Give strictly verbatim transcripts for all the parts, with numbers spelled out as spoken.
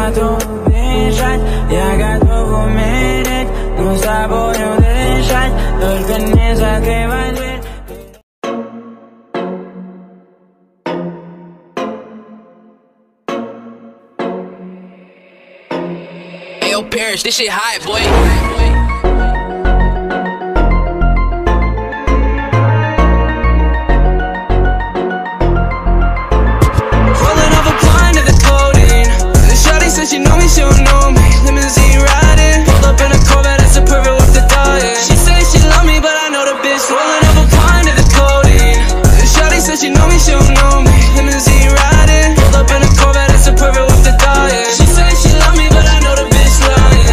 готов бежать, я готов умереть, но с тобою дышать, только не закрывай дверь. Yo, Parrish, this shit hot, boy. She know me, she don't know me. Limousine riding, pulled up in a Corvette, that's a perfect with the diet. She say she love me, but I know the bitch rolling up a pint of the codeine. Shawty said she know me, she don't know me. Limousine riding, pulled up in a Corvette, that's a perfect with the diet. She say she love me, but I know the bitch lying.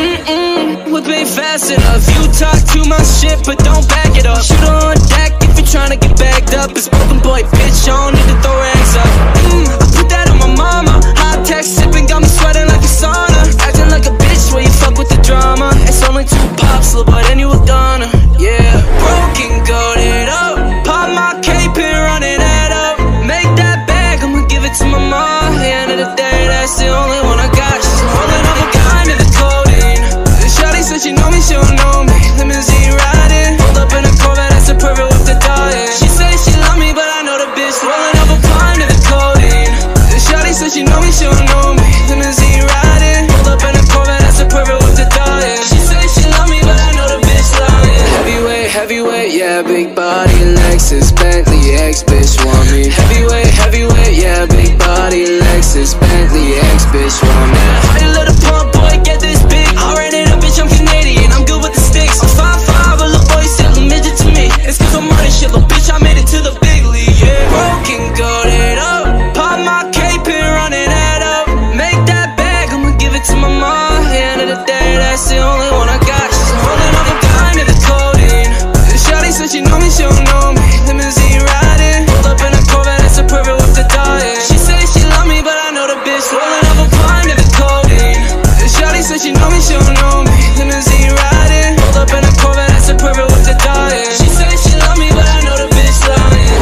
Mm-mm, whip ain't fast enough. You talk too much shit, but don't back it up. Shoot her on deck if you're trying to get bagged up. It's broken boy, bitch, I don't need to throw rags up. Mm, I put that on my mama. High tech sipping, got me sweating like a sauna. Acting like a bitch where you fuck with the drama. It's only two pops, little boy, then you were gonna. Yeah, broken, goated up. Pop my cape and running that up. Make that bag, I'ma give it to my mom. At the end of the day, that's the only one I got. She's holding up a kind of the codeine. Shawty said she know me, she don't know me. Limousine riding, pulled up in a Corvette, that's a perfect with the diet. She say she love me, but I know the bitch rolling up a kind of the codeine. Shawty said she know me, she don't know me. Limousine riding, pulled up in a Corvette, that's a perfect with the diet. She say she love me, but I know the bitch lying. Heavyweight, heavyweight, yeah, big body, Lexus, Bentley, ex-bitch want me. Heavyweight, heavyweight, yeah, big body, Lexus, Bentley, ex-bitch want me. How you let a pump boy get this big? I ran it up, bitch, I'm Canadian, I'm good with the sticks. I'm five five, a little boy still a midget to me. It's cause I'm running shit, little bitch, I made it to the big league, yeah. Broken, goated up, pop my cape and running that up. Make that bag, I'ma give it to my mom. At the end of the day, that's the only one I got. She's holding up a kind of the codeine. Shawty said she know me, she don't know me. Limousine riding, pulled up in a Corvette, that's a perfect with the diet. She say she love me, but I know the bitch rolling up a pint of the codeine. Shawty said she know me, she don't know me. Limousine riding, pulled up in a Corvette, that's a perfect with the diet. She say she love me, but I know the bitch lying.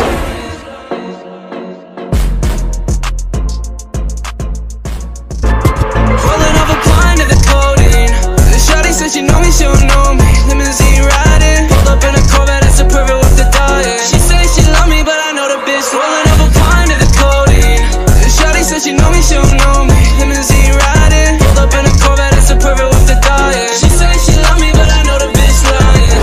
Rolling up a pint of the codeine. Shawty said she know me, she don't know me. Limousine riding, pulled up in a Corvette, that's a perfect with the diet. She say she love me, but I know the bitch rolling up a pint of the codeine. Shawty said she know me, she don't know me. Limousine riding, pulled up in a Corvette, that's a perfect with the diet. She say she love me, but I know the bitch lying.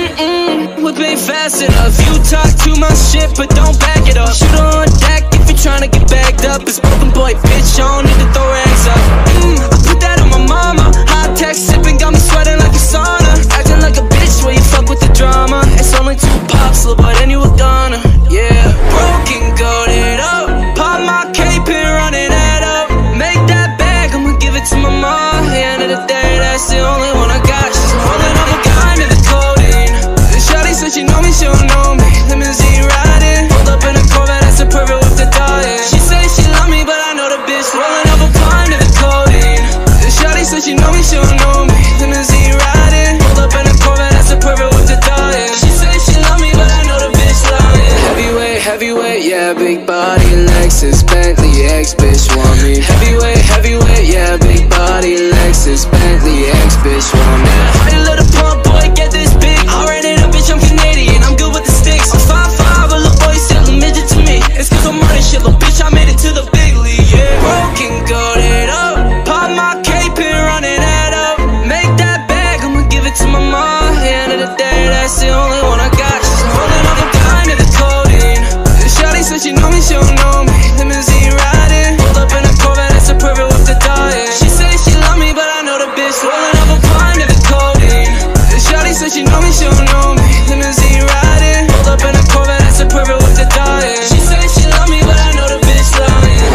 Mm-mm, whip ain't fast enough. You talk too much shit, but don't back it up. Shoot her on deck if you're trying to get bagged up. It's broken boy, bitch, I don't need to throw rags up. Mm, I put that on my mama. High tech sipping, got me sweating like a sauna. Acting like a bitch where you fuck with the drama. It's only two pops, little boy, then you were gonna. Yeah, broken, goated up. Pop my cape and running that up. Make that bag, I'ma give it to my mom. At the end of the day, that's the only one I got. She's holding up a kind of the codeine. Shawty said she know me, she don't know me. Limousine riding, pulled up in a Corvette, that's a perfect with the diet. She say she love me, but I know the bitch rolling up a pint of the codeine. Shawty said she know me, she don't know me. Limousine riding, pulled up in a Corvette, that's a perfect with the diet. She say she love me, but I know the bitch lying. Heavyweight, heavyweight, yeah, big body, Lexus, Bentley, ex-bitch want me. Heavyweight, heavyweight, yeah, big body, Lexus, Bentley, ex-bitch want me. How you let a pump boy get this big? I ran it up, bitch, I'm Canadian, I'm good with the sticks. I'm five five, a little boy still a midget to me. It's cause I'm running shit, little bitch, I made it to the big league, yeah. Broken, goated up, pop my cape and running that up. Make that bag, I'ma give it to my mom. At the end of the day, that's the only one I got. She's holding up a kind of the codeine. Shawty said she know me, she don't know me. Limousine riding, pulled up in a Corvette, that's a perfect with the diet. She say she love me, but I know the bitch rolling up a pint of the codeine. Shawty said she know me, she don't know me. Limousine riding, pulled up in a Corvette, that's a perfect with the diet. She say she love me, but I know the bitch lying.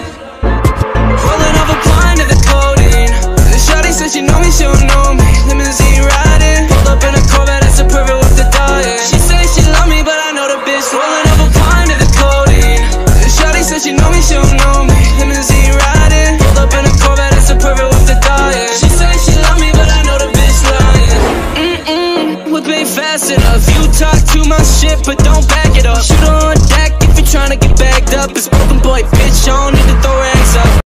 Rolling up a pint of the codeine. Shawty said she know me, she don't know me. Limousine riding, pulled up in a Corvette, that's a perfect with the diet. She say she love me, but I know the bitch rolling up a pint of the codeine. Shawty said she know me, she don't know me. Limousine riding, pulled up in a Corvette, that's a perfect with the diet. She say she love me, but I know the bitch lying. Mm-mm, whip ain't fast enough. You talk too much shit, but don't back it up. Shoot her on deck if you're trying to get bagged up. It's broken boy, bitch, I don't need